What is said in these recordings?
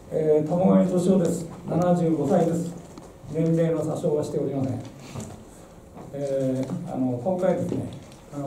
玉上俊夫です。75歳です。年齢の詐称はしておりません。今回ですね、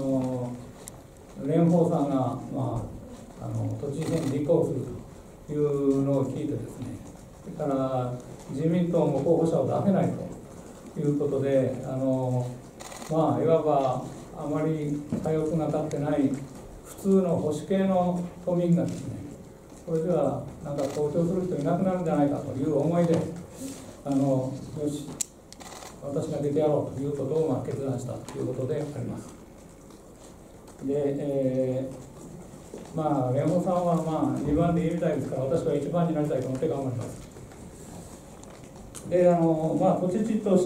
蓮舫さんが、都知事選に立候補するというのを聞いてですね、それから自民党も候補者を出せないということで、いわばあまり左翼が立ってない普通の保守系の都民がですね、これではなんか投票する人いなくなるんじゃないかという思いで、よし、私が出てやろうということを決断したということであります。で、蓮舫さんは2番でいいみたいですから、私は1番になりたいと思って頑張ります。で、都知事として、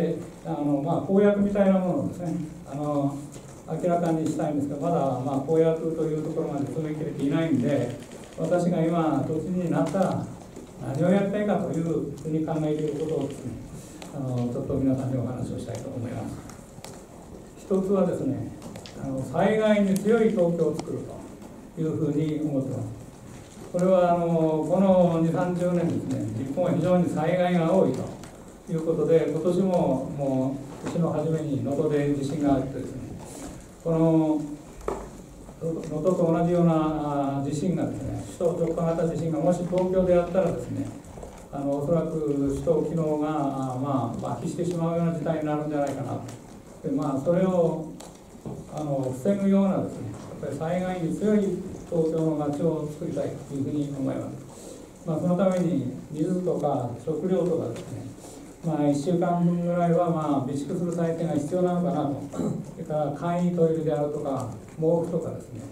公約みたいなものをですね、明らかにしたいんですが、まだ公約というところまで詰め切れていないんで、私が今、都知事になったら何をやりたいかというふうに考えていることをですね、ちょっと皆さんにお話をしたいと思います。一つはですね、災害に強い東京を作るというふうに思っています。これはこの2、30年ですね、日本は非常に災害が多いということで、今年も年の初めに能登で地震があってですね、この能登と同じような地震がですね、首都直下型地震がもし東京であったらですね、おそらく首都機能が麻痺してしまうような事態になるんじゃないかなと。でそれを防ぐようなですね、やっぱり災害に強い東京の街を作りたいというふうに思います。そのために水とか食料とかですね、1週間分ぐらいは備蓄する体制が必要なのかなと。それから簡易トイレであるとか毛布とかですね、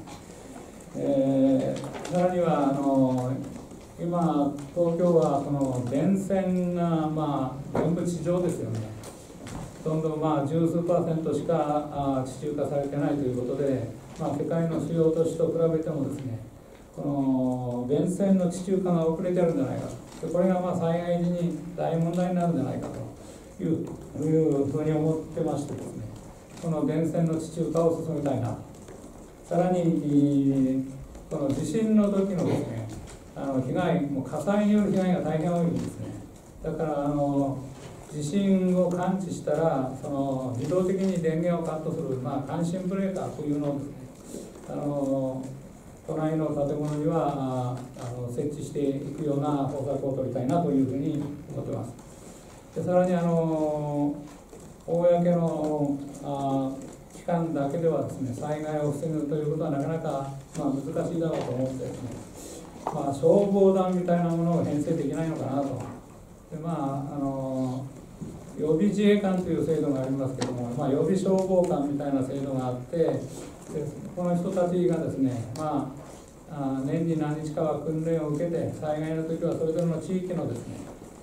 さらには今東京はこの電線が全部地上ですよね。ほとんど十数%しか地中化されてないということで、世界の主要都市と比べてもですね、この電線の地中化が遅れてるんじゃないかと。これが災害時に大問題になるんじゃないかというふうに思ってましてですね、この電線の地中化を進めたいなと。さらにこの地震の時のですね、被害、火災による被害が大変多いんですね。だから地震を感知したら自動的に電源をカットする、感震ブレーカーというのをですね、都内の建物には設置していくような方策を取りたいなというふうに思っています。でさらに公の機関だけではですね、災害を防ぐということはなかなか難しいだろうと思ってですね、消防団みたいなものを編成できないのかなと。で予備自衛官という制度がありますけれども、予備消防官みたいな制度があって、でこの人たちがですね、年に何日かは訓練を受けて、災害の時はそれぞれの地域のですね、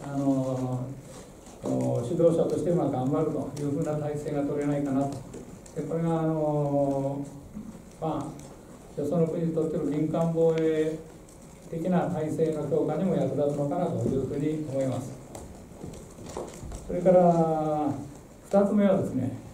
指導者として頑張るというふうな体制が取れないかなと。でこれがよその国にとっての民間防衛的な体制の強化にも役立つのかなというふうに思います。それから2つ目はですね、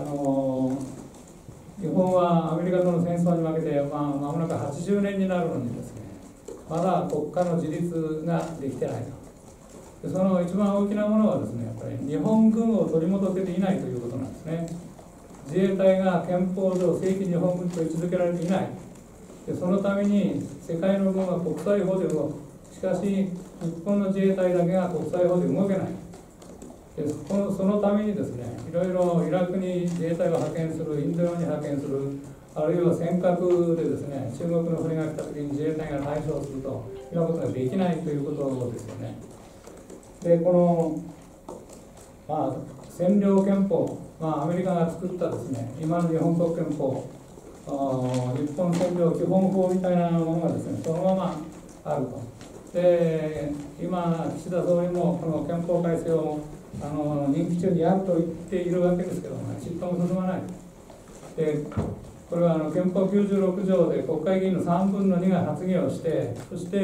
日本はアメリカとの戦争に負けて間もなく80年になるのにですね、まだ国家の自立ができてないと。でその一番大きなものはですね、やっぱり日本軍を取り戻せていないということなんですね。自衛隊が憲法上正規日本軍と位置づけられていない。でそのために世界の軍は国際法で動く。しかし日本の自衛隊だけが国際法で動けない。でそのためにですね、いろいろイラクに自衛隊を派遣する、インド洋に派遣する、あるいは尖閣でですね、中国の船が来た時に自衛隊が対処するということができないということですよね。でこの占領憲法、アメリカが作ったですね、今の日本国憲法、日本占領基本法みたいなものがですね、そのままあると。で今岸田総理もこの憲法改正を任期中にやると言っているわけですけども、ちっとも進まない。でこれは憲法96条で国会議員の3分の2が発議をして、そして、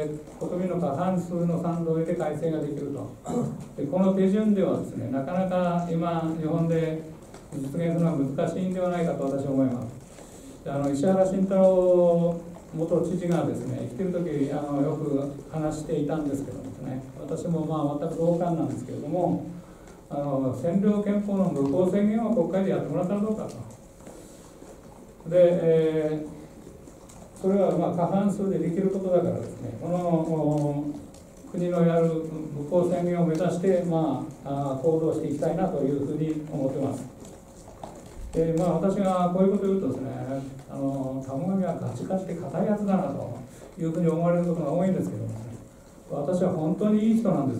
国民の過半数の賛同で改正ができると。でこの手順ではですね、なかなか今日本で実現するのは難しいんではないかと私は思います。で石原慎太郎元知事がですね、生きてる時よく話していたんですけどですね、私も全く同感なんですけれども、占領憲法の無効宣言を国会でやってもらったらどうかと。で、それは過半数でできることだからですね、この国のやる無効宣言を目指して、行動していきたいなというふうに思ってます。で、私がこういうことを言うとですね、田母神はガチガチで硬いやつだなというふうに思われることが多いんですけども、ね、私は本当にいい人なんです。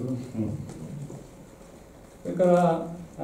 それから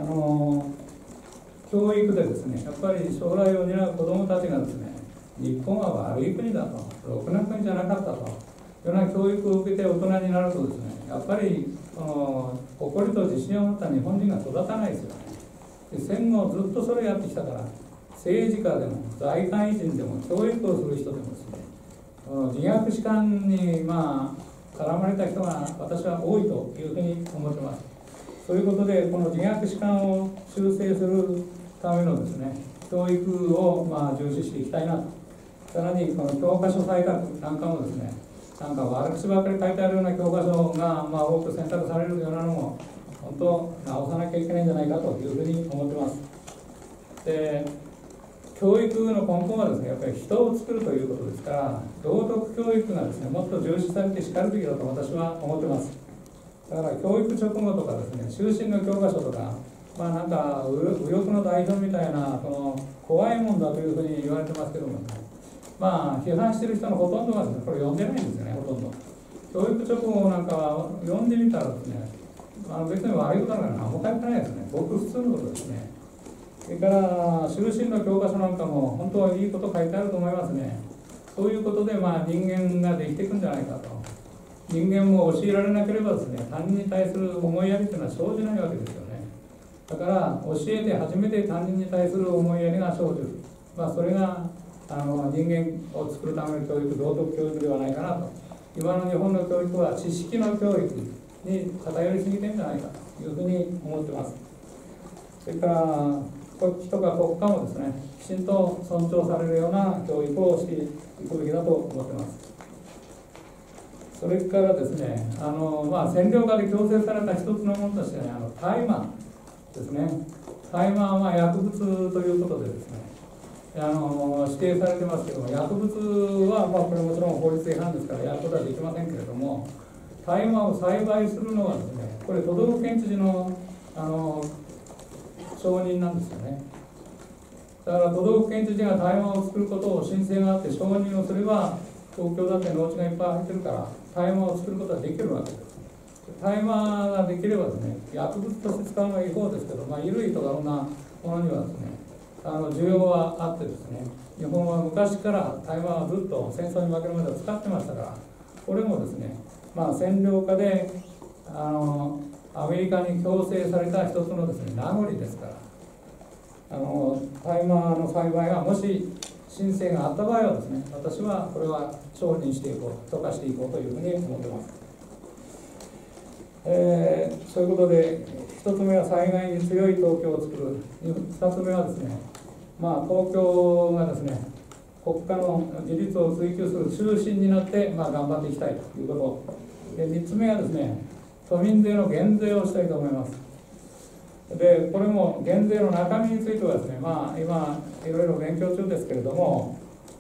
教育でですね、やっぱり将来を担う子どもたちがですね、日本は悪い国だと、ろくな国じゃなかったというような教育を受けて大人になるとですね、やっぱり誇りと自信を持った日本人が育たないですよね。で、戦後ずっとそれをやってきたから、政治家でも財界人でも教育をする人でもですね、自虐史観に絡まれた人が私は多いというふうに思ってます。そういうことで、この自虐史観を修正するためのですね、教育を重視していきたいなと。さらにこの教科書採択なんかもですね、悪口ばっかり書いてあるような教科書が多く選択されるようなのも本当直さなきゃいけないんじゃないかというふうに思ってます。で、教育の根本はですね、やっぱり人を作るということですから、道徳教育がですね、もっと重視されてしかるべきだと私は思ってます。だから教育直後とかですね、修身の教科書とか、右翼の代表みたいな怖いもんだというふうに言われてますけども、批判している人のほとんどがですね、これ読んでないんですよね、ほとんど。教育直後なんかは読んでみたらですね、別に悪いことなんか何も書いてないですね。ごく普通のことですね。それから修身の教科書なんかも本当はいいこと書いてあると思いますね。そういうことで人間ができていくんじゃないかと。人間も教えられなければですね、他人に対する思いやりというのは生じないわけですよね。だから教えて初めて他人に対する思いやりが生じる。それが人間を作るための教育、道徳教育ではないかなと。今の日本の教育は知識の教育に偏りすぎてるんじゃないかというふうに思ってます。それから人が国家もですね、きちんと尊重されるような教育をしていくべきだと思ってます。それからですね、占領下で強制された一つのものとしてね、大麻ですね。大麻は薬物ということでですね、指定されてますけども、薬物はこれもちろん法律違反ですからやることはできませんけれども、大麻を栽培するのはですね、これ都道府県知事の承認なんですよね。だから都道府県知事が大麻を作ることを申請があって承認をすれば、東京だって農地がいっぱい入ってるから大麻を作ることはできるわけです。大麻ができればですね、薬物として使うのは違法ですけど、衣類とかそんなものにはですね、需要はあってですね、日本は昔から大麻はずっと戦争に負けるまでは使ってましたから、これもですね、占領下でアメリカに強制された一つのですね、名残ですから、大麻の栽培がもし申請があった場合はですね、私はこれは承認していこう、許可していこうというふうに思ってます。そういうことで、1つ目は災害に強い東京を作る、2つ目はですね、東京がですね、国家の自立を追求する中心になって、頑張っていきたいということ。で、3つ目はですね、都民税の減税をしたいと思います。で、これも減税の中身についてはですね、今いろいろ勉強中ですけれども、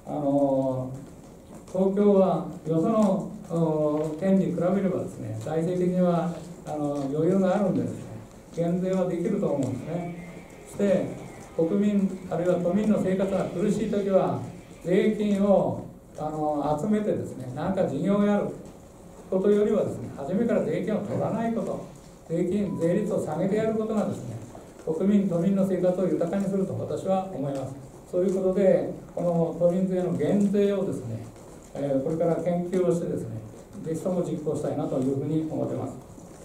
東京はよその県に比べればですね、財政的には余裕があるんでですね、減税はできると思うんですね。そして国民あるいは都民の生活が苦しいときは税金を集めてですね、何か事業をやることよりはですね、初めから税金を取らないこと、税率を下げてやることがですね、国民都民の生活を豊かにすると私は思います。そういうことで、この都民税の減税をですね、これから研究をしてですね、ぜひとも実行したいなというふうに思っています。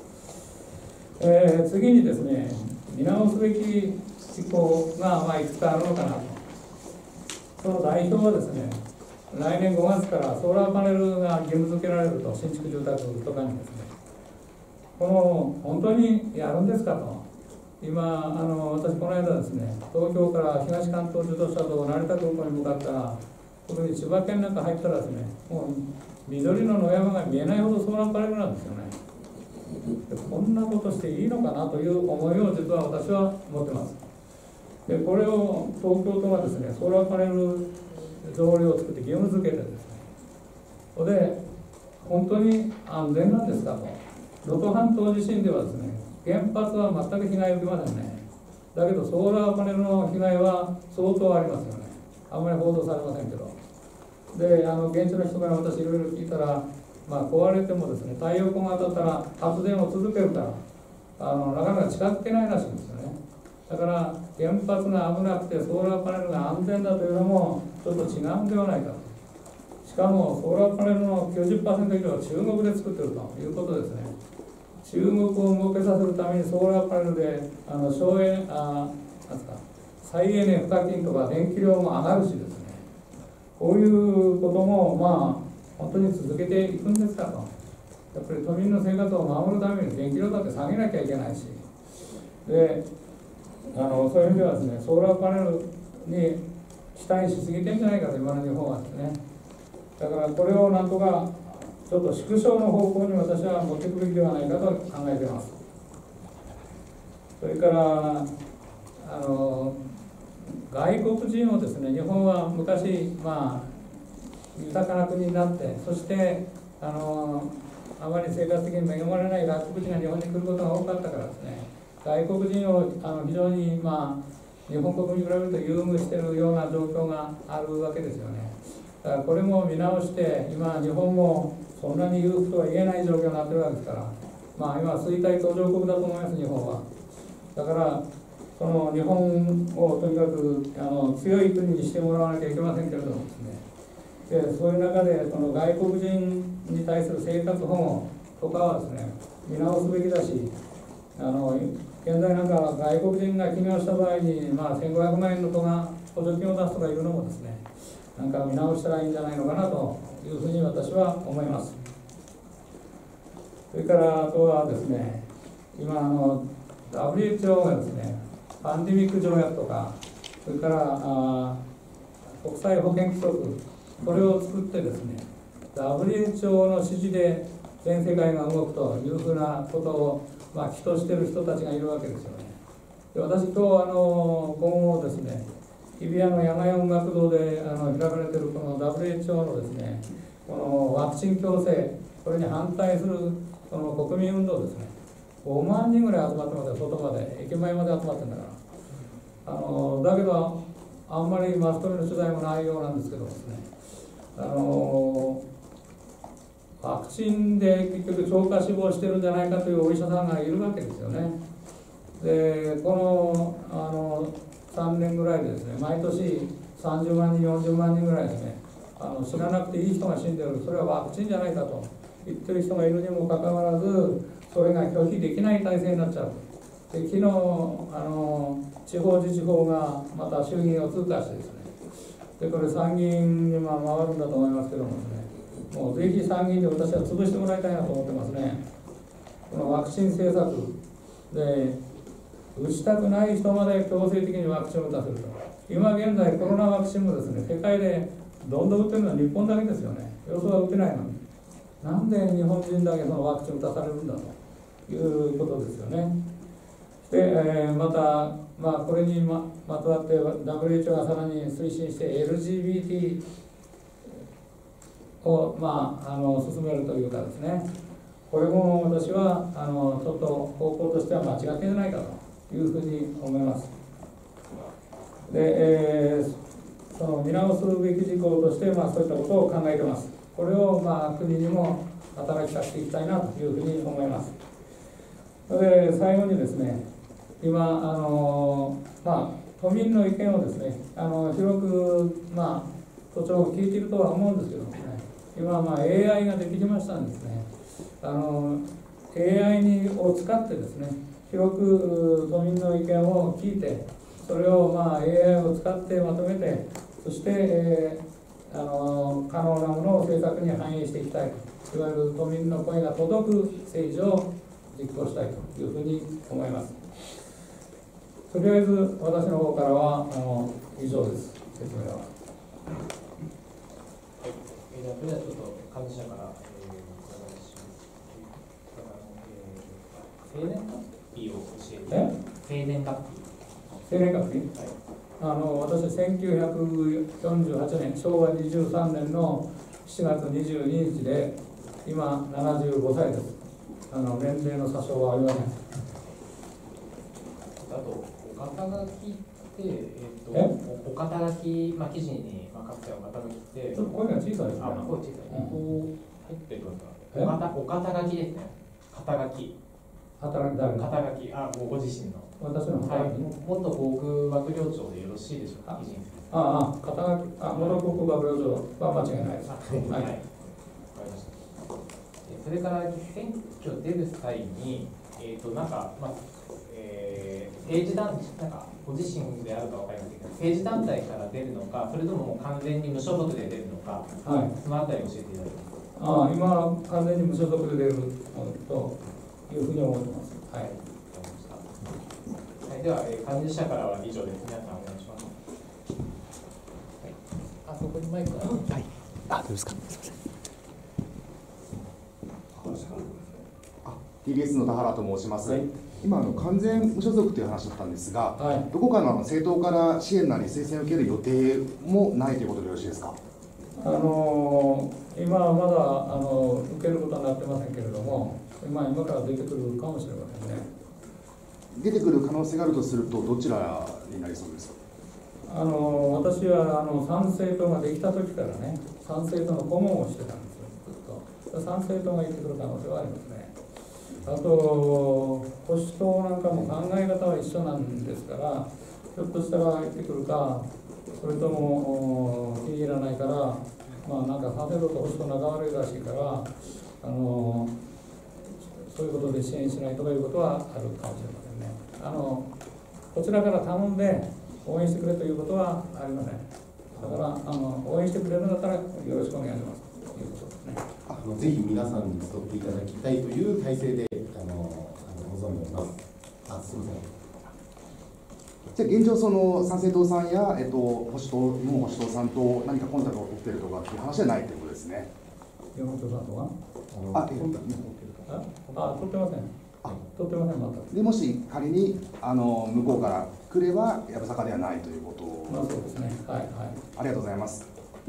次にですね、見直すべき事項がいくつかあるのかなと。その代表はですね、来年5月からソーラーパネルが義務付けられると、新築住宅とかにですね、本当にやるんですかと。今私この間ですね、東京から東関東自動車道成田空港に向かった特に千葉県なんか入ったらですね、もう緑の野山が見えないほどソーラーパネルなんですよね。でこんなことしていいのかなという思いを実は私は持ってます。でこれを東京都がですね、ソーラーパネル条例を作って義務付けてですね、で本当に安全なんですかと。能登半島地震ではですね、原発は全く被害を受けませんね。だけどソーラーパネルの被害は相当ありますよね。あんまり報道されませんけど。で現地の人から私いろいろ聞いたら、壊れてもですね、太陽光が当たったら発電を続けるからなかなか近づけないらしいんですよね。だから原発が危なくてソーラーパネルが安全だというのもちょっと違うんではないかと。しかもソーラーパネルの 90% 以上は中国で作っているということですね。中国を儲けさせるためにソーラーパネルで再エネ賦課金とか電気量も上がるしですね、こういうことも本当に続けていくんですかと。やっぱり都民の生活を守るために電気量だって下げなきゃいけないし、でそういう意味ではですね、ソーラーパネルに期待しすぎてんじゃないかと、今の日本はですね。だからこれをなんとかちょっと縮小の方向に私は持っていくべきではないかと考えています。それから外国人をですね、日本は昔豊かな国になって、そしてあまり生活的に恵まれない外国人が日本に来ることが多かったからですね、外国人を非常に日本国に比べると優遇しているような状況があるわけですよね。だからこれも見直して、今日本もそんなに裕福とは言えない状況になっているわけですから、今衰退途上国だと思います、日本は。だからその日本をとにかく強い国にしてもらわなきゃいけませんけれどもですね、でそういう中でその外国人に対する生活保護とかはですね、見直すべきだし、現在なんか外国人が起業した場合に、1500万円の都が補助金を出すとかいうのもですね、なんか見直したらいいんじゃないのかなというふうに私は思います。それからあとはですね、今WHO がですね、パンデミック条約とか、それから国際保健規則、これを作ってですね、WHO の指示で全世界が動くというふうなことを期としている人たちがいるわけですよね。で私今日今後ですね、日比谷の野外音楽堂で開かれているこの WHO のですね、このワクチン強制、これに反対するその国民運動ですね、5万人ぐらい集まってますよ、外まで、駅前まで集まってるんだから。だけど、あんまりマスコミの取材もないようなんですけどですね、ワクチンで結局超過死亡してるんじゃないかというお医者さんがいるわけですよね。で、この3年ぐらいでですね、毎年30万人、40万人ぐらいですね、死ななくていい人が死んでる、それはワクチンじゃないかと言ってる人がいるにもかかわらず、それが拒否できない体制になっちゃう。で昨日地方自治法がまた衆議院を通過してですね、でこれ参議院に回るんだと思いますけどもですね、もうぜひ参議院で私は潰してもらいたいなと思ってますね。このワクチン政策で打ちたくない人まで強制的にワクチンを打たせると。今現在コロナワクチンもですね、世界でどんどん打ってるのは日本だけですよね。よそは打てないのに、なんで日本人だけそのワクチンを打たされるんだということですよね。で、また、これにまとわって WHO がさらに推進して LGBT を進めるというかですね、これも私はちょっと方向としては間違っていないかというふうに思います。で、その見直すべき事項として、そういったことを考えています。これを国にも働きかけていきたいなというふうに思います。で、最後にですね、今都民の意見をですね、広く都庁を聞いているとは思うんですけどもね、今AI ができましたんですね。AI を使ってですね、広く都民の意見を聞いて、それをAI を使ってまとめて、そして、可能なものを政策に反映していきたいと、いわゆる都民の声が届く政治を実行したいというふうに思います。とりあえず私の方からは以上です。説明は。 じゃあそれではちょっと幹事社からお伺いします。生年月日を教えて。生年月日。 生年月日。 はい。 私1948年昭和23年の7月22日で今75歳です。年齢の詐称はありません。 あとお肩書きって、お肩書き、記事に書く際お肩書きってちょっと声が小さいですね。 声小さい。こう入ってるんですか。お肩書きですね。肩書き。 働き誰の？ 肩書き、ご自身の。 私のはい。元航空幕僚長でよろしいでしょうか。 肩書き、元航空幕僚長は間違いないです。はい。わかりました。 それから選挙出る際に、政治団体、ご自身であるか分かりませんけど、政治団体から出るのか、それとももう完全に無所属で出るのか、はい、そのあたり教えていただけますか。 今、完全に無所属で出るというふうに思ってます。はい。 はい、では、幹事社からは以上です。皆さんお願いします。はい、そこにマイクが。はい。 どうですか。すみません。TBS の田原と申します。はい、今完全無所属という話だったんですが、はい、どこかの政党から支援なり推薦を受ける予定もないということでよろしいですか。 今はまだ受けることはなってませんけれども、今から出てくるかもしれませんね。出てくる可能性があるとすると、どちらになりそうですか。私は参政党ができた時からね、参政党の顧問をしてたんですよ、ずっと。参政党が行ってくる可能性はありますね。あと、保守党なんかも考え方は一緒なんですから、ひょっとしたら入ってくるか、それとも気に入らないから、なんか参政党と保守党仲悪いらしいから、そういうことで支援しないとかいうことはあるかもしれませんね。こちらから頼んで応援してくれということはありません。だから応援してくれるんだったらよろしくお願いしますということですね。 ぜひ皆さんに集っていただきたいという体制で望んでおります。すみません。 じゃあ現状参政党さんや保守党さんと何かコンタクトを取っているとかっていう話はないということですね。 山本さんとは？ 取ってません。取ってません、また。 でもし仮に向こうから来ればやぶさかではないということ。 そうですね。はいはい。 ありがとうございます。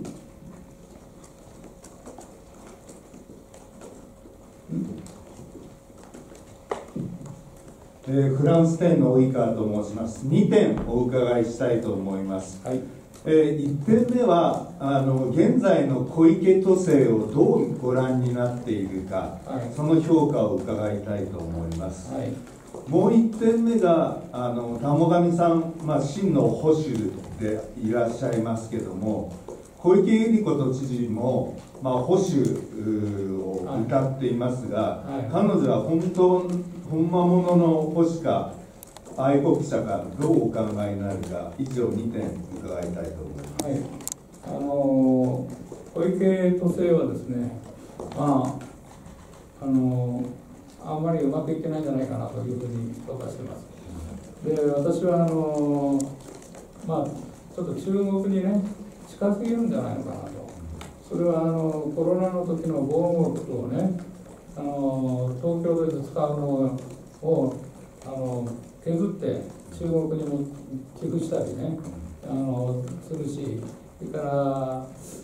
フランス店の及川と申します。2点お伺いしたいと思います。はい。1点目は現在の小池都政をどうご覧になっているか、はい、その評価を伺いたいと思います。はい、もう1点目が田母神さん、真の保守でいらっしゃいますけども、小池百合子都知事も、保守を謳っていますが、はい、彼女は本間ものの保守か愛国者かどうお考えになるか、以上2点伺いたいと思います。はい、 小池都政はですね、あんまりうまくいってないんじゃないかなというふうに評価しています。で、私はちょっと中国にね近すぎるんじゃないのかなと。それはコロナの時の防護服をね、東京で使うのを削って中国にも寄付したりねするし、それから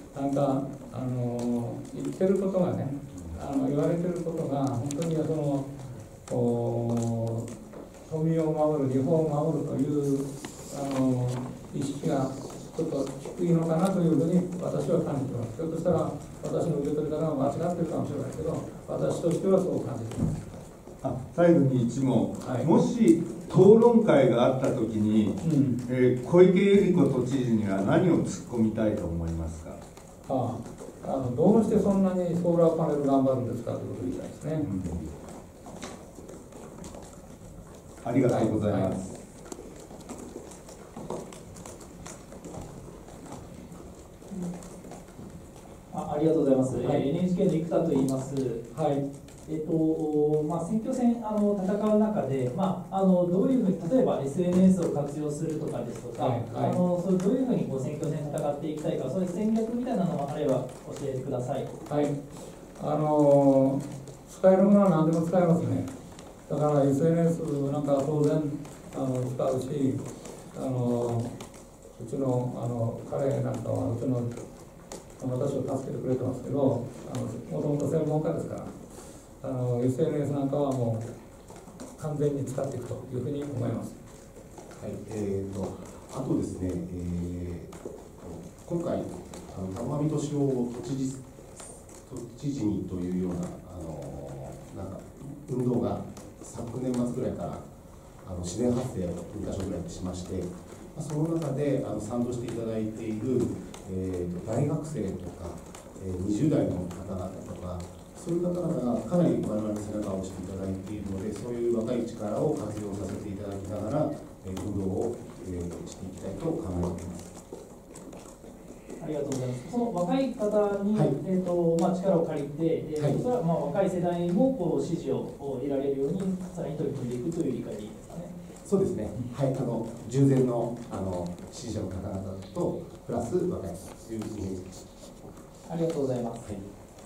言ってることがね言われてることが本当に富を守る、日本を守るという意識がちょっと低いのかなというふうに私は感じています。ひょっとしたら私の受け取り方が間違っているかもしれないけど、私としてはそう感じています。 最後に一問、はい、もし討論会があったときに、小池百合子都知事には何を突っ込みたいと思いますか。 どうしてそんなにソーラーパネル頑張るんですかということを言いたいですね。 ありがとうございます。はいはい、 ありがとうございます。NHK の生田と言います。 はい。 選挙戦戦う中で、どういうふうに例えば SNS を活用するとかですとか、それどういうふうに選挙戦戦っていきたいか、そういう戦略みたいなのがあれば教えてください。 はい。使えるものは何でも使えますね。だから SNS なんか当然使うし、うちの彼なんかはうちの私を助けてくれてますけど、もともと専門家ですから、SNS なんかはもう完全に使っていくというふうに思います。 はい、あとですね、今回、玉上俊夫都知事にというような、なんか運動が昨年末ぐらいから自然発生を2か所ぐらいしまして、その中で賛同していただいている、大学生とか、20代の方々とか、そういう方々がかなり我々の背中を押していただいているので、そういう若い力を活用させていただきながら、運動を、していきたいと考えています。 ありがとうございます。その若い方に、力を借りて、それは若い世代も支持を得られるようにさらに取り組んでいくという理解でいいですかね。 そうですね。はい、従前の支持者の方々とプラス若いというイメージです。 ありがとうございます。はい。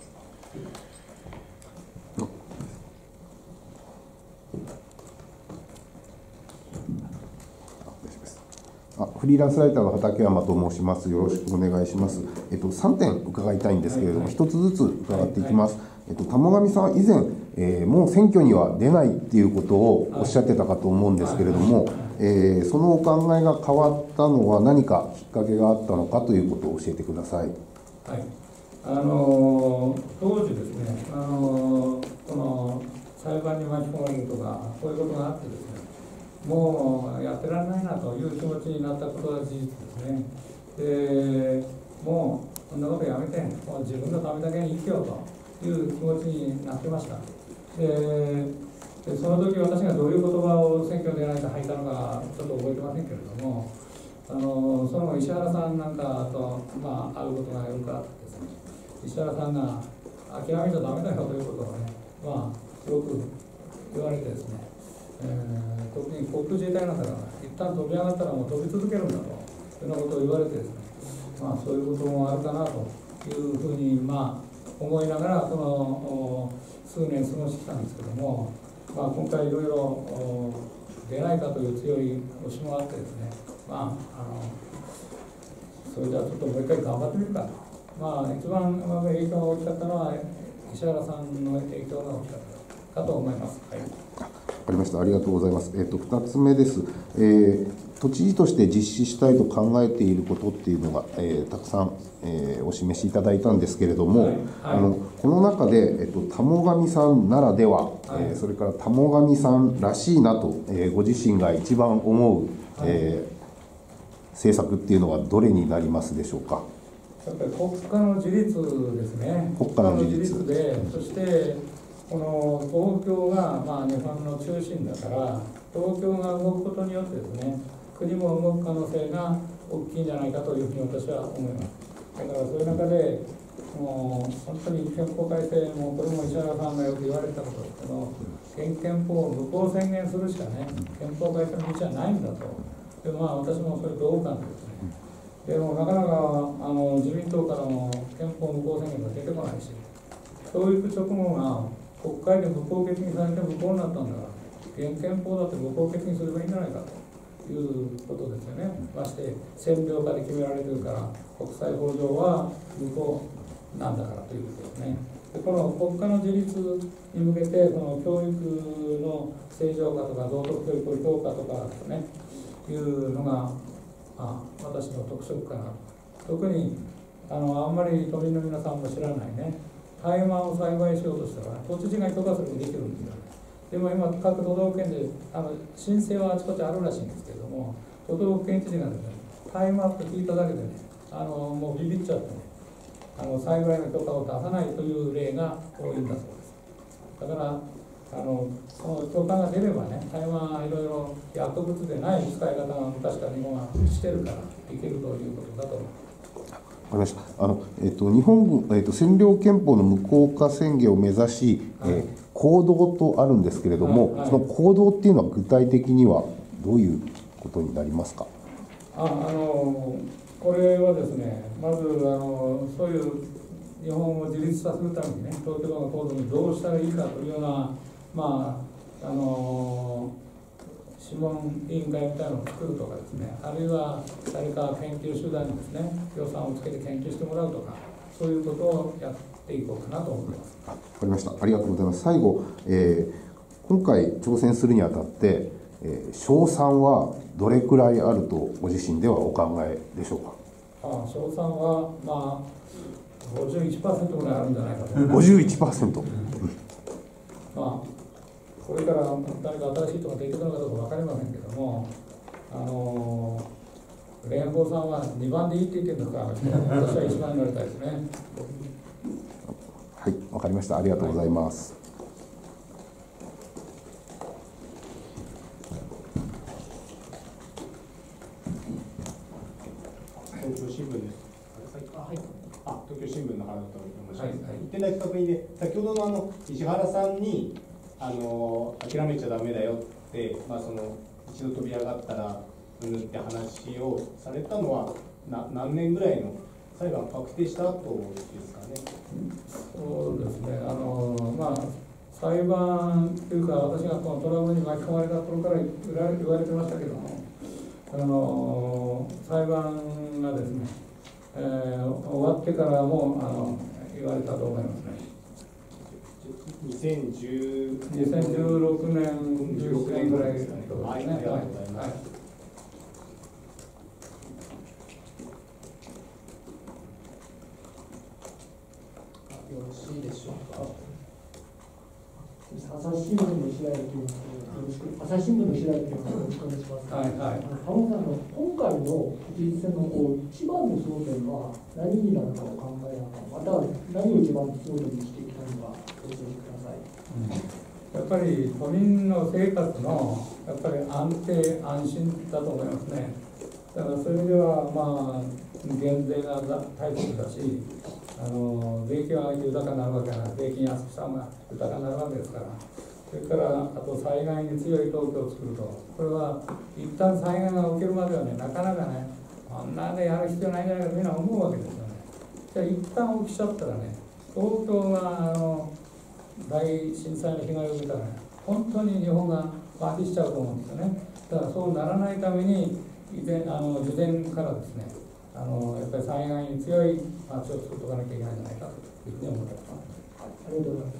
フリーランスライターの畠山と申します。よろしくお願いします。3点伺いたいんですけれども、1つずつ伺っていきます。玉上さんは以前、もう選挙には出ないっていうことをおっしゃってたかと思うんですけれども、そのお考えが変わったのは何かきっかけがあったのかということを教えてください。 はい。当時ですね、この裁判に巻き込まれるとか、こういうことがあってですね、もうやってられないなという気持ちになったことは事実ですね。で、もうこんなことやめて、もう自分のためだけに生きようという気持ちになってました。でその時私がどういう言葉を選挙でないと吐いたのかちょっと覚えてませんけれども、その石原さんなんかと、会うことがよくあってですね、石原さんが諦めちゃダメだよということをね、すごく言われてですね、特に航空自衛隊なんだから一旦飛び上がったらもう飛び続けるんだというようなことを言われてですね、そういうこともあるかなというふうに思いながらその数年過ごしてきたんですけども、今回いろいろ出ないかという強い押しもあってですね、それじゃあちょっともう一回頑張ってみるかと。一番影響が大きかったのは石原さんの影響が大きかったかと思います。はい。 わかりました。ありがとうございます。2つ目です。都知事として実施したいと考えていることっていうのが、たくさん、お示しいただいたんですけれども、この中で、玉上さんならでは、それから玉上さんらしいなと、ご自身が一番思う、政策っていうのはどれになりますでしょうか。 やっぱり国家の自立ですね。 国家の自立で、そしてこの東京が日本の中心だから、東京が動くことによってですね、国も動く可能性が大きいんじゃないかというふうに私は思います。だからそういう中で、もう本当に憲法改正も、これも石原さんがよく言われたことですけど、憲法を無効宣言するしかね、憲法改正の道はないんだと。で私もそれ同感ですね。でもなかなか自民党からも憲法無効宣言が出てこないし、教育直後が国会で無効決議されて無効になったんだから、現憲法だって無効決議すればいいんじゃないかということですよね。まして占領下で決められてるから、国際法上は無効なんだからということですね。でこの国家の自立に向けて、その教育の正常化とか道徳教育の評価とかですね、いうのが私の特色かな。特にあんまり都民の皆さんも知らないね、大麻を栽培しようとしたら都知事が許可するにできるんですよ。でも今各都道府県で申請はあちこちあるらしいんですけれども、都道府県知事がですね、大麻と聞いただけでね、もうビビっちゃってね、栽培の許可を出さないという例が多いんだそうです。だからその許可が出ればね、大麻いろいろ薬物でない使い方が昔から日本はしてるからいけるということだと思います。 かりました。日本軍、占領憲法の無効化宣言を目指し、行動とあるんですけれども、その行動っていうのは具体的にはどういうことになりますか。 これはですね、まずそういう日本を自立させるためにね、東京都の行動にどうしたらいいかというような、諮問委員会みたいなのを作るとかですね、あるいは誰か研究集団にですね、予算をつけて研究してもらうとか、そういうことをやっていこうかなと思います。 わかりました。ありがとうございます。最後、今回挑戦するにあたって、勝算はどれくらいあるとご自身ではお考えでしょうか。 勝算は51% ぐらいあるんじゃないかと思います。 51%。 これから誰か新しい人が出てくるのかどうか分かりませんけども、蓮舫さんは2番でいいって言ってるんですから、私は1番になりたいですね。 はい、わかりました。ありがとうございます。 東京新聞です。東京新聞の原田と申します。1点だけ確認で、先ほどの石原さんに諦めちゃダメだよって、一度飛び上がったらって話をされたのは何年ぐらいの裁判確定した後ですかね。 そうですね。裁判というか、私がこのトラブルに巻き込まれた頃から言われてましたけども、裁判がですね、終わってからも言われたと思いますね。 2016 年、17年ぐらいですね。 ありがとうございます。 よろしいでしょうか。 朝日新聞の白井という朝日新聞の白井というよろしくお願いします。 はいはい。 浜田さん、今回の都知事選の一番の争点は何になるかを考えながら、または何を一番争点にしていきたいのか教えてください。 やっぱり都民の生活のやっぱり安定安心だと思いますね。だからそういう意味では減税が大切だし、税金は豊かになるわけなので、税金安くした方が豊かになるわけですから。それからあと災害に強い東京を作ると、これは一旦災害が起きるまではね、なかなかね、あんなでやる必要ないんじゃないかとみんな思うわけですよね。じゃあ一旦起きちゃったらね、東京が大震災の被害を受けたらね、本当に日本が麻痺しちゃうと思うんですよね。だからそうならないために事前からですね、やっぱり災害に強い街を作っておかなきゃいけないんじゃないかというふうに思ってます。 ありがとうございます。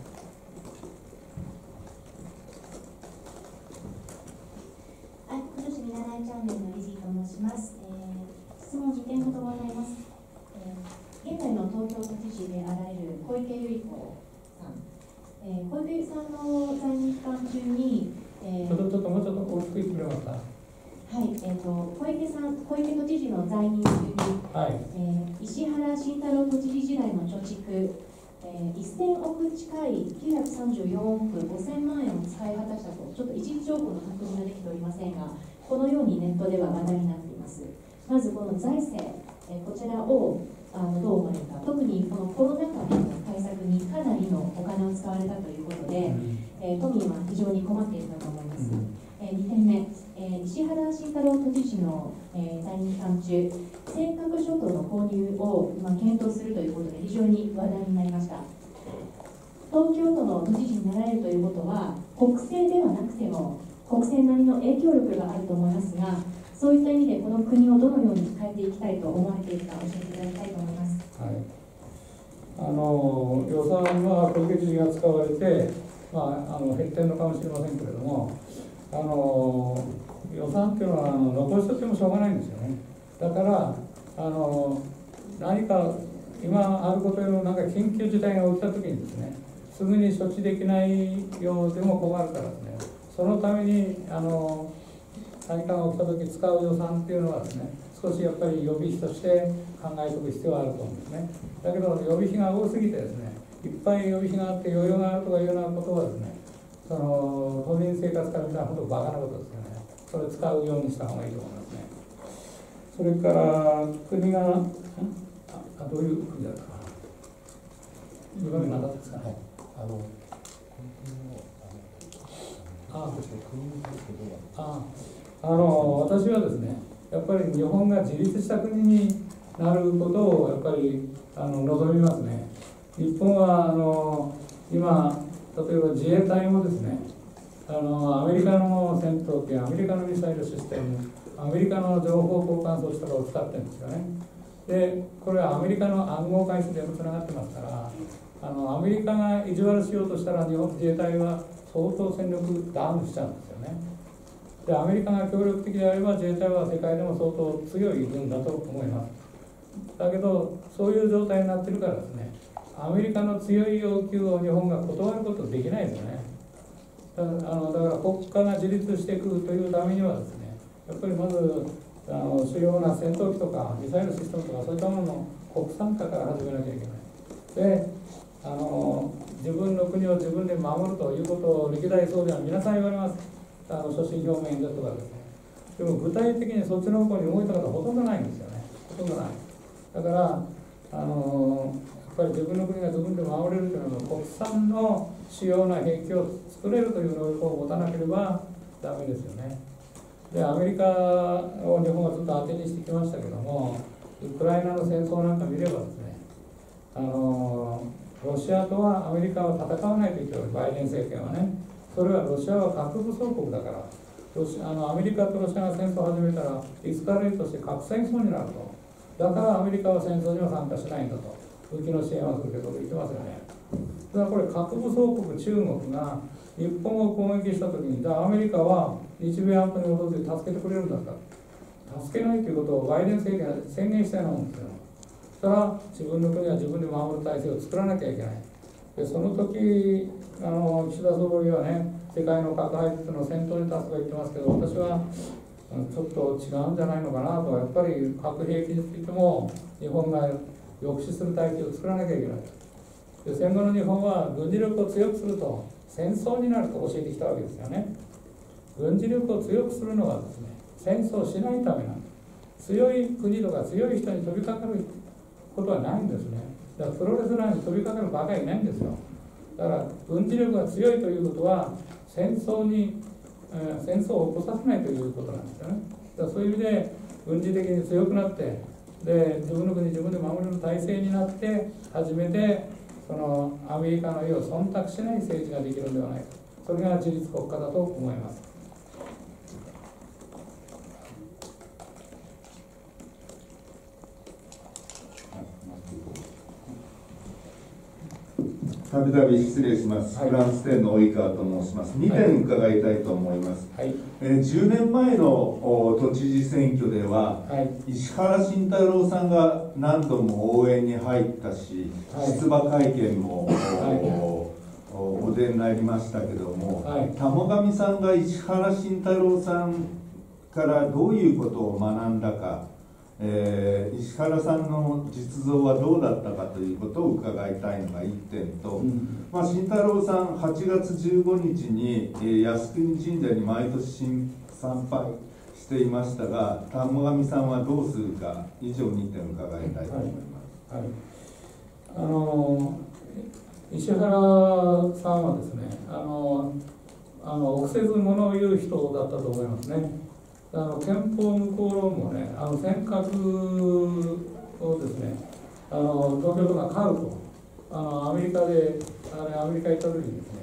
今年見習いチャンネルのリジーと申します。質問2点ほどございます。現在の東京都知事であられる小池百合子さん。小池さんの在任期間中に、 ちょっともうちょっと大きく言ってくれますか。 はい、小池都知事の在任中に、石原慎太郎都知事時代の貯蓄、1000億近い934億5000万円を使い果たしたと、ちょっと一時情報の確認ができておりませんが、このようにネットでは話題になっています。まずこの財政、こちらをどう思われるか、特にこのコロナ禍の対策にかなりのお金を使われたということで、都民は非常に困っていると思います。2点目、石原慎太郎都知事の、在任期間中、尖閣諸島の購入を検討するということで非常に話題になりました。東京都の都知事になられるということは、国政ではなくても国政なりの影響力があると思いますが、そういった意味でこの国をどのように変えていきたいと思われているか教えていただきたいと思います。 予算は小池知事が使われて、減ってるのかもしれませんけれども、予算っていうのは残しておってもしょうがないんですよね。だから何か今あることよりも緊急事態が起きたときにですね、すぐに処置できないようでも困るからですね、そのために何かが起きたとき使う予算っていうのはですね、少しやっぱり予備費として考えておく必要があると思うんですね。だけど予備費が多すぎてですね、いっぱい予備費があって余裕があるとかいうようなことはですね、都民生活から見たら本当バカなことですよね。それを使うようにした方がいいと思いますね。それから国がどういう国だったかな。今までなかったですかね。私はですね、やっぱり日本が自立した国になることをやっぱり望みますね。日本は今、例えば自衛隊もですね、アメリカの戦闘機、アメリカのミサイルシステム、アメリカの情報交換装置とかを使ってるんですよね。で、これはアメリカの暗号回数でもつながってますから、アメリカが意地悪しようとしたら日本自衛隊は相当戦力ダウンしちゃうんですよね。で、アメリカが協力的であれば自衛隊は世界でも相当強い軍だと思います。だけど、そういう状態になってるからですね、アメリカの強い要求を日本が断ることできないですよね。だから国家が自立していくというためにはですね、やっぱりまず主要な戦闘機とかミサイルシステムとかそういったものの国産化から始めなきゃいけない。で、自分の国を自分で守るということを歴代総理は皆さん言われます。所信表明演説とかですね。でも具体的にそっちの方向に動いた方ほとんどないんですよね。ほとんどない。だからやっぱり自分の国が自分で守れるというのは国産の主要な兵器を作れるという能力を持たなければダメですよね。で、アメリカを日本はずっと当てにしてきましたけども、ウクライナの戦争なんか見ればですね、ロシアとはアメリカは戦わないと言ってるバイデン政権はね、それはロシアは核武装国だから、アメリカとロシアが戦争を始めたらエスカレートして核戦争になると。だからアメリカは戦争には参加しないんだと。武器の支援をするということを言ってますよね。だからこれ核武装国中国が日本を攻撃したときに、じゃあアメリカは日米安保に戻って助けてくれるんだったら、助けないということをバイデン政権が宣言したようなもんですよ。そしたら自分の国は自分で守る体制を作らなきゃいけない。で、その時岸田総理はね、世界の核廃絶の先頭に立つと言ってますけど、私はちょっと違うんじゃないのかなと。やっぱり核兵器についても日本が抑止する体制を作らなきゃいけない。で、戦後の日本は軍事力を強くすると戦争になると教えてきたわけですよね。軍事力を強くするのはですね、戦争しないためなんです。強い国とか強い人に飛びかかることはないんですね。だからプロレスラーに飛びかかるバカいないんですよ。だから軍事力が強いということは戦争を起こさせないということなんですよね。だからそういう意味で軍事的に強くなって、で、自分の国自分で守れる体制になって初めてそのアメリカの意を忖度しない政治ができるのではないか。それが自立国家だと思います。 たびたび失礼します、フランス店の及川と申します。2点伺いたいと思います。10年前の都知事選挙では、石原慎太郎さんが何度も応援に入ったし、出馬会見もお出になりましたけども、玉上さんが石原慎太郎さんからどういうことを学んだか、石原さんの実像はどうだったかということを伺いたいのが1点と、慎太郎さん8月15日に、靖国神社に毎年参拝していましたが、玉上さんはどうするか、以上2点伺いたいと思います。 石原さんはですね、臆せず物を言う人だったと思いますね。憲法無効論もね、尖閣をですね、東京都が買うと、アメリカで、アメリカ行った時にですね、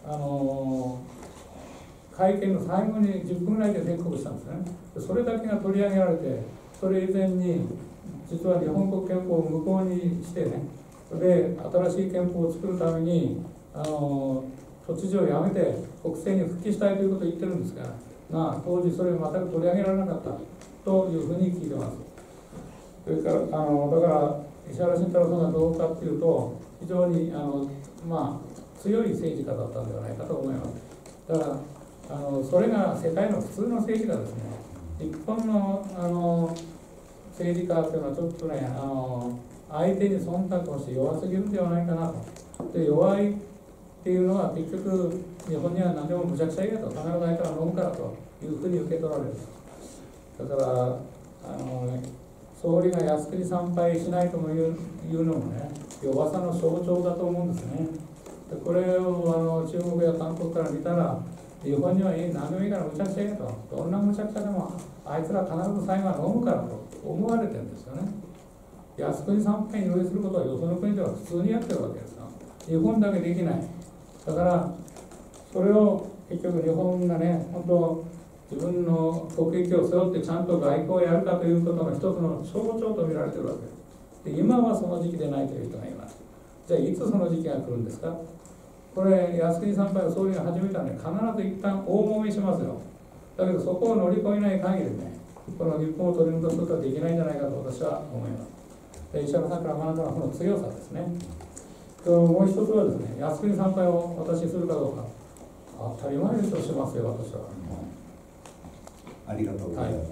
会見の最後に10分ぐらいで宣告したんですね。それだけが取り上げられて、それ以前に、実は日本国憲法を無効にしてね、で、新しい憲法を作るために、都知事を辞めて国政に復帰したいということを言ってるんですが、当時それを全く取り上げられなかったというふうに聞いてます。それからだから石原慎太郎さんがどうかっていうと、非常に強い政治家だったんではないかと思います。だからそれが世界の普通の政治家ですね。日本の政治家というのはちょっとね、相手に忖度をして弱すぎるんではないかなと。で、弱いっていうのは結局日本には何でもむちゃくちゃ言えと、必ず相手が飲むからというふうに受け取られる。だから総理が靖国参拝しないともいうのもね、弱さの象徴だと思うんですね。でこれを中国や韓国から見たら、日本には何でもいいからむちゃくちゃ言えと、どんなむちゃくちゃでもあいつら必ず最後は飲むからと思われてるんですよね。靖国参拝に同意することはよその国では普通にやってるわけですよ。日本だけできない。だからそれを結局日本がね、本当自分の国益を背負ってちゃんと外交をやるかということの一つの象徴と見られているわけです。で今はその時期でないという人がいます。じゃあいつその時期が来るんですか。これ靖国参拝を総理が始めたらね、必ず一旦大揉めしますよ。だけどそこを乗り越えない限りね、この日本を取り戻すことはできないんじゃないかと私は思います。で石原さんから学んだのはこの強さですね。もう一つはですね、靖国参拝を私するかどうか、当たり前でしょ、しますよ、私は。 ありがとうございます。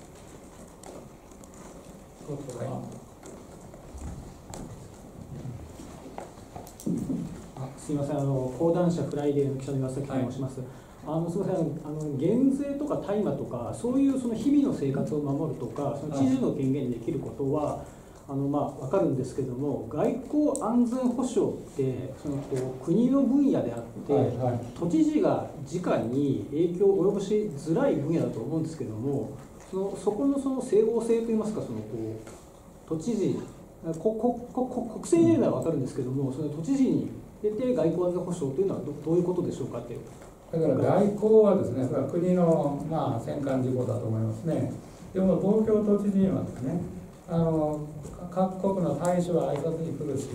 すみません、講談社フライデーの記者の岩崎と申します。すみません、減税とか大麻とか、そういうその日々の生活を守るとか、その知事の権限でできることは、分かるんですけども、外交安全保障ってその国の分野であって、都知事が直に影響を及ぼしづらい分野だと思うんですけども、そこのその整合性といいますか、その都知事、国政に出るのは分かるんですけども、その都知事に出て外交安全保障というのはどういうことでしょうかって。 だから外交はですね、それは国の戦艦事項だと思いますね。でも東京都知事にはですね、各国の大使は挨拶に来るし、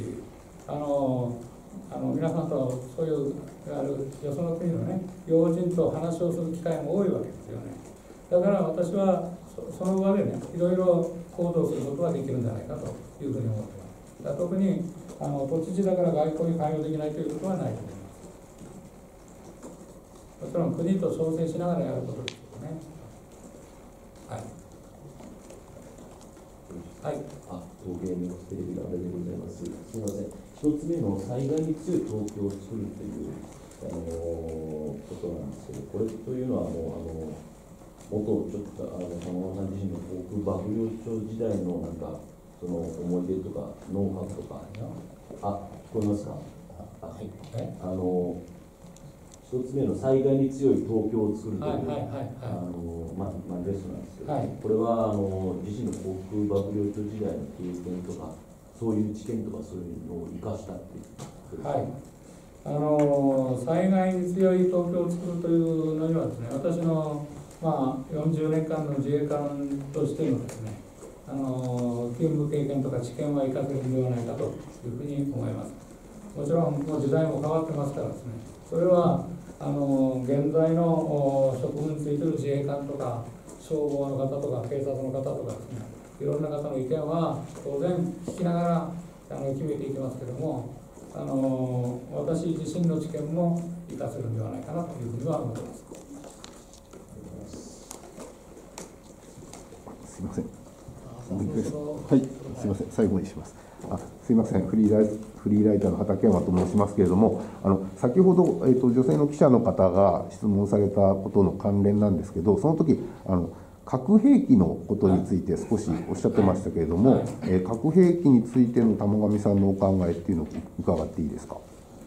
皆さんとそういうよその国のね、要人と話をする機会も多いわけですよね。だから私はその場でね、いろいろ行動することができるんじゃないかというふうに思っています。特に都知事だから外交に関与できないということはないと思います。もちろん国と調整しながらやることですけどね。はい。はい。 東京ミックステレビの阿部でございます。すみません。一つ目の災害に強い東京を作るということなんですけど、これというのはもう元ちょっと玉川さん自身の航空幕僚長時代のなんかその思い出とかノウハウとか、聞こえますか？はい。一つ目の災害に強い東京を作るという、マニフェストなんですけど、これは自身の航空幕僚長時代の経験とか、そういう知見とかそういうのを生かしたっていう。はい。 災害に強い東京を作るというのにはですね、私の40年間の自衛官としてのですね、勤務経験とか知見は生かせるのではないかというふうに思います。もちろんもう時代も変わってますからですね、それは現在の職務についている自衛官とか消防の方とか警察の方とかですね、いろんな方の意見は当然聞きながら決めていきますけれども、私自身の知見も生かせるんではないかなというふうには思っています。 すいません。はい、すいません、最後にします。すいません、フリーライターの畠山と申しますけれども、先ほど、女性の記者の方が質問されたことの関連なんですけど、その時核兵器のことについて少しおっしゃってましたけれども、核兵器についての玉上さんのお考えっていうのを伺っていいですか。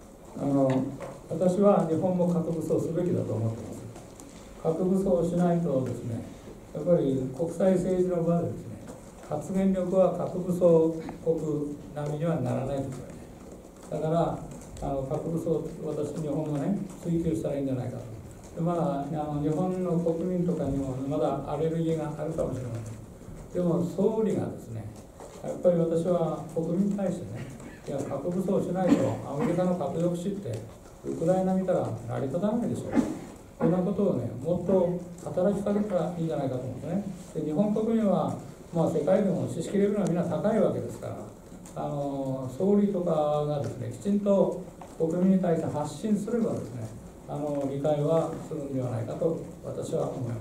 私は日本も核武装すべきだと思っています。核武装しないとですね、やっぱり国際政治の場でですね、発言力は核武装国並みにはならないですよね。だから核武装、日本もね、追求したらいいんじゃないかと。で日本の国民とかにもまだアレルギーがあるかもしれません。でも総理がですね、やっぱり私は国民に対してね、いや核武装しないとアメリカの核抑止ってウクライナ見たら成り立たないでしょう。そんなことをね、もっと働きかけたらいいんじゃないかと思うんですね。で日本国民は、世界でも知識レベルはみんな高いわけですから、総理とかがですね、きちんと国民に対して発信すればですね、理解はするんではないかと私は思います。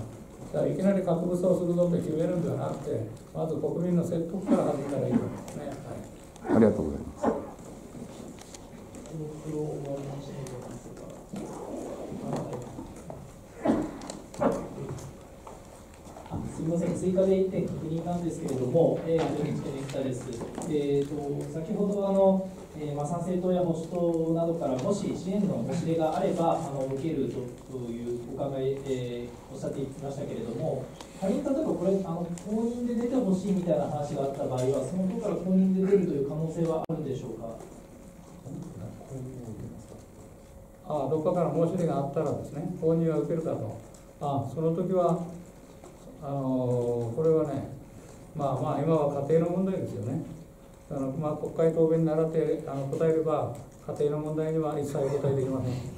だからいきなり核武装するぞって決めるんではなくて、まず国民の説得から始めたらいいと思いますね。 ありがとうございます。 すみません、 追加で1点確認なんですけれども、非常に来てできたです。先ほど参政党や保守党などからもし支援の申し出があれば受けるというお考え、おっしゃっていましたけれども、仮に例えばこれ公認で出てほしいみたいな話があった場合は、その党から公認で出るという可能性はあるんでしょうか。 どこかから申し出があったらですね、公認は受けるかと。その時はこれはね、今は家庭の問題ですよね。国会答弁に倣って答えれば、家庭の問題には一切お答えできません。 よ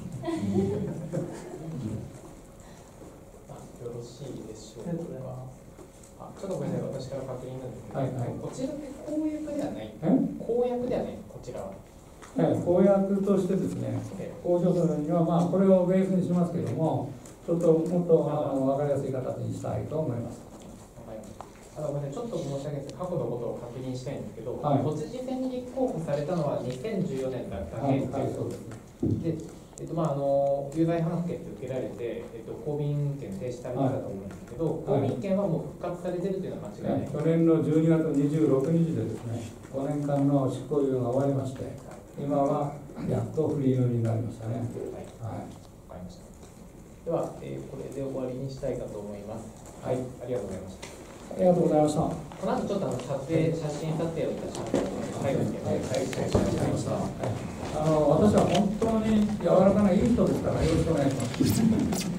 ろしいでしょうか。ちょっとごめんなさい、私から確認なんですけど、こちらって公約ではない、公約ではない、こちらは。 公約としてですね、公書するには、これをベースにしますけれども、ちょっともっと分かりやすい形にしたいと思います。 ごめんなさい、ちょっと申し上げて、過去のことを確認したいんですけど、都知事選に立候補されたのは2014年だけということですね。で、有罪判決受けられて、公民権停止されたと思うんですけど、公民権はもう復活されているというのは間違いない。 去年の12月26日でですね、5年間の執行猶予が終わりまして、今はやっとフリーノになりましたね。 わかりました。では、これで終わりにしたいかと思います。ありがとうございました。 ありがとうございました。 この後ちょっと写真撮影をいたしますので、最後にお願いしました。 私は本当に柔らかないい人ですから、よろしくお願いします。